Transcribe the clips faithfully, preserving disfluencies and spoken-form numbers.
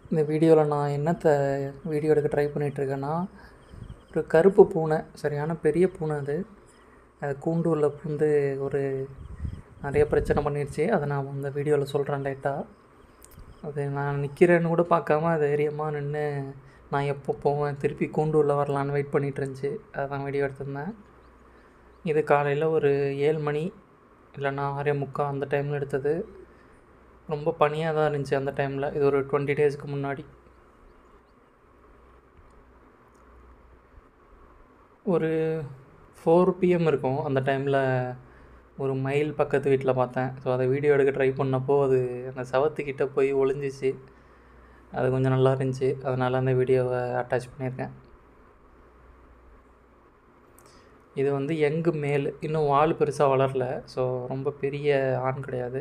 இந்த வீடியோவில் நான் என்னத்தை வீடியோ எடுக்க ட்ரை பண்ணிகிட்ருக்கேன்னா, ஒரு கருப்பு பூனை, சரியான பெரிய பூனை அது. அது கூண்டுள்ள வந்து ஒரு நிறைய பிரச்சனை பண்ணிடுச்சு. அதை நான் அந்த வீடியோவில் சொல்கிறேன் லைட்டாக. அது நான் நிற்கிறேன்னு கூட பார்க்காம அது தைரியமாக நின்று நான் எப்போ போவேன் திருப்பி கூண்டுள்ள வரலான்னு வெயிட் பண்ணிகிட்டு இருந்துச்சு. அதான் வீடியோ எடுத்திருந்தேன். இது காலையில் ஒரு ஏழு மணி இல்லைன்னா ஆறே முக்கால் அந்த டைமில் எடுத்தது. ரொம்ப பனியாக தான் இருந்துச்சு அந்த டைமில். இது ஒரு டுவெண்ட்டி டேஸ்க்கு முன்னாடி. ஒரு ஃபோர் பிஎம் இருக்கும் அந்த டைமில். ஒரு மைல் பக்கத்து வீட்டில் பார்த்தேன். ஸோ அதை வீடியோ எடுக்க ட்ரை பண்ணப்போ அது அந்த சவத்துக்கிட்ட போய் ஒளிஞ்சிச்சு. அது கொஞ்சம் நல்லா இருந்துச்சு. அதனால் அந்த வீடியோவை அட்டாச் பண்ணியிருக்கேன். இது வந்து யங்கு மேல், இன்னும் வால் பெருசாக வளரல. ஸோ ரொம்ப பெரிய ஆண் கிடையாது.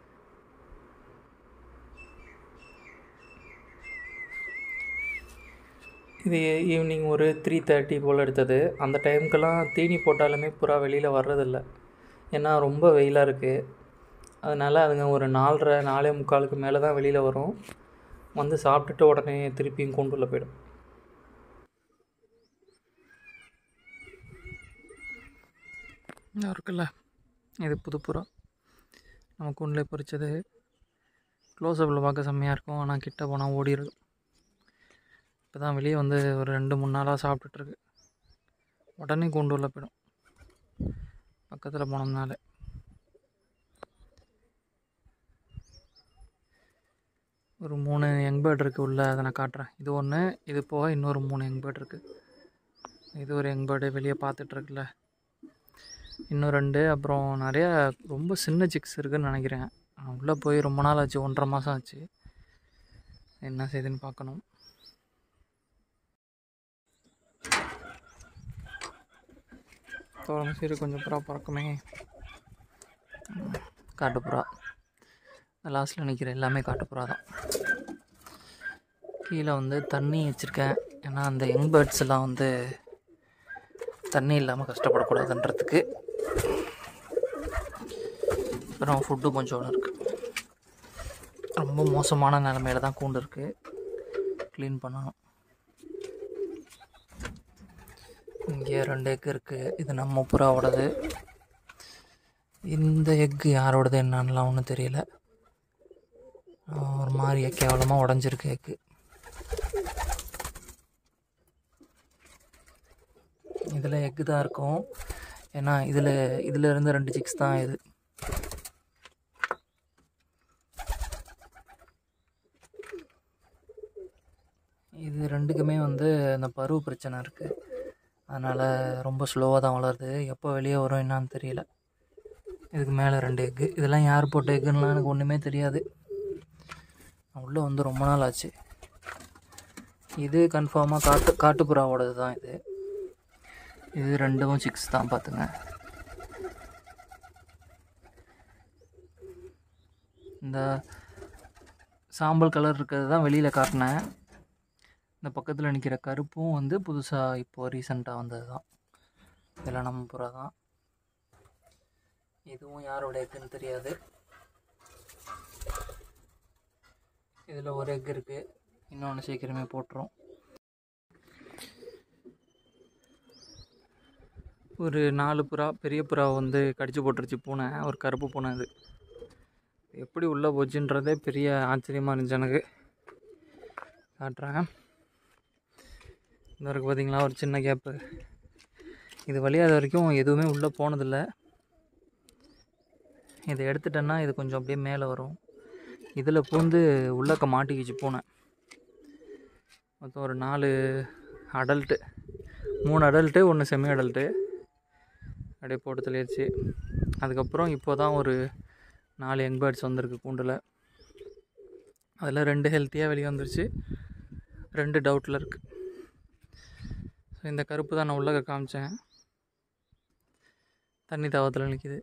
இது ஈவினிங் ஒரு த்ரீ தேர்ட்டி போல் எடுத்தது. அந்த டைமுக்கெல்லாம் தீனி போட்டாலுமே புறா வெளியில் வர்றதில்ல. ஏன்னா ரொம்ப வெயிலாக இருக்குது. அதனால் அதுங்க ஒரு நாலரை நாலே முக்காலுக்கு மேலே தான் வெளியில் வரும். வந்து சாப்பிட்டுட்டு உடனே திருப்பியும் கூண்டுள்ள போயிடும். இருக்குல்ல, இது புதுப்புறா நம்ம கூண்டில் பொறிச்சது. க்ளோஸ்அப்பில் பார்க்க செம்மையாக இருக்கும், ஆனால் கிட்ட போனால் ஓடிடுது. இப்போ தான் வெளியே வந்து ஒரு ரெண்டு மூணு நாளாக சாப்பிட்டுட்ருக்கு. உடனே கூண்டுள்ள போயிடும் பக்கத்தில் போனோம்னாலே. ஒரு மூணு யங் பேர்ட் இருக்குது உள்ளே, அதை நான் காட்டுறேன். இது ஒன்று, இது போக இன்னொரு மூணு யங் பேர்ட் இருக்குது. இது ஒரு யங் பேர்டு வெளியே பார்த்துட்ருக்குல்ல, இன்னும் ரெண்டு. அப்புறம் நிறையா ரொம்ப சின்ன சிக்ஸ் இருக்குதுன்னு நினைக்கிறேன். உள்ளே போய் ரொம்ப நாள் ஆச்சு, ஒன்றரை மாதம் ஆச்சு. என்ன செய்யுதுன்னு பார்க்கணும். தோரம் சரி கொஞ்சம் புறா பறக்குமே. காட்டுப்புறா லாஸ்ட்டில் நிற்கிற எல்லாமே காட்டுப்புறா தான். கீழே வந்து தண்ணி வச்சுருக்கேன். ஏன்னா அந்த யங் பேர்ட்ஸ் எல்லாம் வந்து தண்ணி இல்லாமல் கஷ்டப்படக்கூடாதுன்றதுக்கு. அப்புறம் ஃபுட்டு கொஞ்சம் இருக்குது. ரொம்ப மோசமான நிலமையில தான் கூண்டு இருக்குது, க்ளீன் பண்ணணும். இங்கே ரெண்டு எக்கு இருக்குது. இது நம்ம புறாவோடது. இந்த எக்கு யாரோடது என்னன்னுலாம் ஒன்றும் தெரியல. ஒரு மாதிரி கேவலமாக உடஞ்சிருக்கு எக்கு. இதில் எக்கு தான் இருக்கும். ஏன்னா இதில் இதில் இருந்து ரெண்டு சிக்ஸ் தான் இது. இது ரெண்டுக்குமே வந்து அந்த பருவ பிரச்சனை இருக்குது. அதனால் ரொம்ப ஸ்லோவாக தான் வளருது. எப்போ வெளியே வரும் என்னான்னு தெரியல. இதுக்கு மேலே ரெண்டு எக்கு. இதெல்லாம் யார் போட்ட எக்குன்னெலாம் எனக்கு ஒன்றுமே தெரியாது. உள்ளே வந்து ரொம்ப நாள் ஆச்சு. இது கன்ஃபார்மாக காட்டு காட்டுப்புறாவோடது தான் இது. இது ரெண்டும் சிக்ஸ் தான் பார்த்துங்க. இந்த சாம்பல் கலர் இருக்கிறது தான் வெளியில் காட்டினேன். இந்த பக்கத்தில் நிற்கிற கருப்பும் வந்து புதுசாக இப்போது ரீசெண்டாக வந்தது தான். இதெல்லாம் நம்ம புறா தான். இதுவும் யாரோட எக்குன்னு தெரியாது. இதில் ஒரு எக் இருக்குது, இன்னொன்று சீக்கிரமே போட்டுரும். ஒரு நாலு புறா, பெரிய புறா வந்து கடிச்சு போட்டுருச்சு பூனை, ஒரு கருப்பு பூனை. அது எப்படி உள்ளே போச்சுன்றதே பெரிய ஆச்சரியமாக இருந்துச்சு எனக்கு. காட்டுறேன். இந்த வரைக்கும் பார்த்தீங்களா ஒரு சின்ன கேப்பு. இது வழியாக அது வரைக்கும் எதுவுமே உள்ளே போனதில்லை. இதை எடுத்துட்டேன்னா இது கொஞ்சம் அப்படியே மேலே வரும். இதில் பூந்து உள்ளக்க மாட்டிக்கிச்சு பூனை. மொத்தம் ஒரு நாலு அடல்ட்டு, மூணு அடல்ட்டு ஒன்று செமி அடல்ட்டு அப்படியே போட்டு தள்ளிடுச்சு. அதுக்கப்புறம் இப்போ தான் ஒரு நாலு யங் பேர்ட்ஸ் வந்திருக்கு கூண்டில். அதில் ரெண்டு ஹெல்த்தியாக வெளியே வந்துருச்சு, ரெண்டு டவுட்டில் இருக்குது. ஸோ இந்த கருப்பு தான் நான் உள்ளே காமிச்சேன். தண்ணி தாவத்தில் நிற்கிது.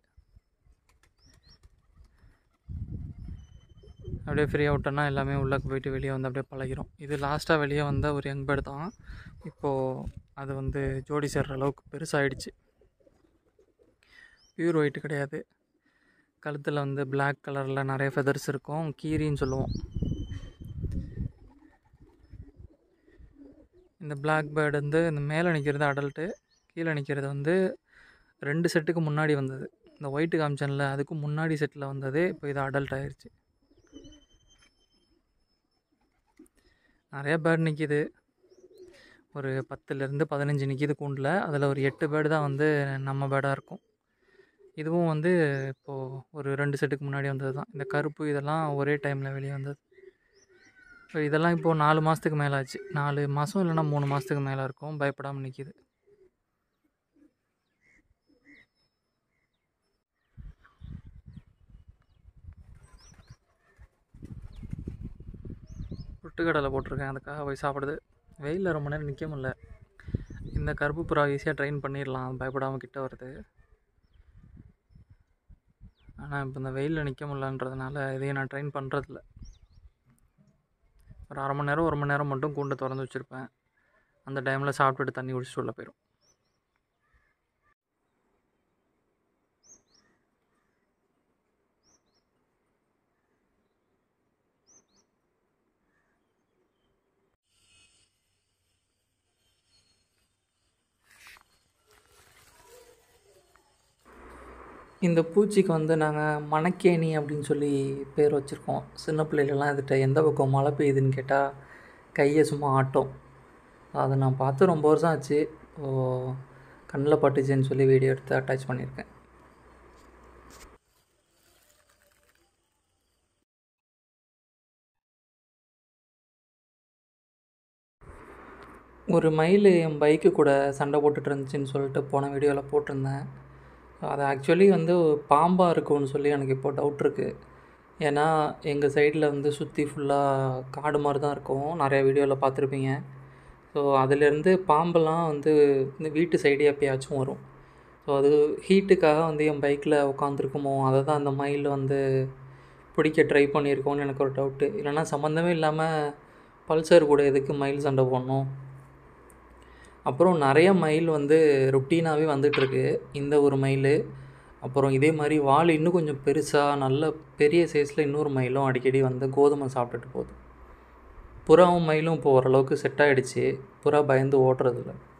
அப்படியே ஃப்ரீயாக விட்டோன்னா எல்லாமே உள்ளே போயிட்டு வெளியே வந்து அப்படியே பழகிரும். இது லாஸ்ட்டாக வெளியே வந்த ஒரு யங் பேர்டு தான். இப்போது அது வந்து ஜோடி சேர்கிற அளவுக்கு பெருசாகிடுச்சு. பியூர் ஒயிட்டு கிடையாது. கழுத்தில் வந்து பிளாக் கலரில் நிறைய ஃபெதர்ஸ் இருக்கும். கீரின்னு சொல்லுவோம். இந்த பிளாக் பேர்டு வந்து இந்த மேலே நிற்கிறது அடல்ட்டு, கீழே நிற்கிறது வந்து ரெண்டு செட்டுக்கு முன்னாடி வந்தது. இந்த ஒயிட்டு காமிச்சன்ல அதுக்கு முன்னாடி செட்டில் வந்தது. இப்போ இது அடல்ட் ஆயிடுச்சு. நிறைய பேர்டு நிற்கிது. ஒரு பத்துலேருந்து பதினஞ்சு நிற்கிது கூண்டில். அதில் ஒரு எட்டு பேர்டு தான் வந்து நம்ம பேர்டாக இருக்கும். இதுவும் வந்து இப்போது ஒரு ரெண்டு செட்டுக்கு முன்னாடி வந்தது தான். இந்த கருப்பு இதெல்லாம் ஒரே டைமில் வெளியே வந்தது. இப்போ இதெல்லாம் இப்போது நாலு மாதத்துக்கு மேலே ஆச்சு. நாலு மாதம் இல்லைன்னா மூணு மாதத்துக்கு மேலே இருக்கும். பயப்படாமல் நிற்கிது. பொட்டுக்கடலை போட்டிருக்கேன், அதுக்காக போய் சாப்பிடுது. வெயிலில் ரொம்ப நேரம் நிற்க முடியல. இந்த கருப்பு புறா ஈஸியாக ட்ரெயின் பண்ணிடலாம், பயப்படாமல் கிட்ட வருது. ஆனால் இப்போ இந்த வெயிலில் நிற்க முடியலன்றதுனால இதையும் நான் ட்ரெயின் பண்ணுறதில்ல. ஒரு அரை மணி நேரம் ஒரு மணி நேரம் மட்டும் கூண்டை திறந்து வச்சுருப்பேன். அந்த டைமில் சாப்பிட்டுட்டு தண்ணி குடிச்சிட்டு உள்ள போயிடும். இந்த பூச்சிக்கு வந்து நாங்கள் மணக்கேணி அப்படின்னு சொல்லி பேர் வச்சுருக்கோம். சின்ன பிள்ளைகளெலாம் இதுகிட்ட எந்த பக்கம் மழை பெய்யுதுன்னு கேட்டால் கையை சும்மா ஆட்டும். அதை நான் பார்த்து ரொம்ப வருஷம் ஆச்சு. ஓ, கண்ணில் பட்டுச்சுன்னு சொல்லி வீடியோ எடுத்து அட்டாச் பண்ணியிருக்கேன். ஒரு மயில் என் பைக்கு கூட சண்டை போட்டுட்டு இருந்துச்சுன்னு சொல்லிட்டு போன வீடியோவில் போட்டிருந்தேன். அது ஆக்சுவலி வந்து பாம்பாக இருக்கும்னு சொல்லி எனக்கு இப்போ டவுட் இருக்குது. ஏன்னா எங்கள் சைடில் வந்து சுற்றி ஃபுல்லாக காடு மாதிரி தான் இருக்கும். நிறைய வீடியோவில் பார்த்துருப்பீங்க. ஸோ அதிலேருந்து பாம்பெல்லாம் வந்து இந்த வீட்டு சைடு எப்பயாச்சும் வரும். ஸோ அது ஹீட்டுக்காக வந்து என் பைக்கில் உட்காந்துருக்குமோ, அதை தான் அந்த மயில் வந்து பிடிக்க ட்ரை பண்ணியிருக்கோன்னு எனக்கு ஒரு டவுட்டு. இல்லைனா சம்மந்தமே இல்லாமல் பல்சர் கூட எதுக்கு மயில் சண்டை போடணும். அப்புறம் நிறைய மயில் வந்து ருட்டீனாகவே வந்துட்டுருக்கு. இந்த ஒரு மயில், அப்புறம் இதே மாதிரி வால் இன்னும் கொஞ்சம் பெருசாக நல்ல பெரிய சைஸில் இன்னொரு மயிலும் அடிக்கடி வந்து கோதுமை சாப்பிட்டுட்டு போகுது. புறாவும் மயிலும் இப்போ ஓரளவுக்கு செட் ஆகிடுச்சு. புறா பயந்து ஓட்டுறதில்ல.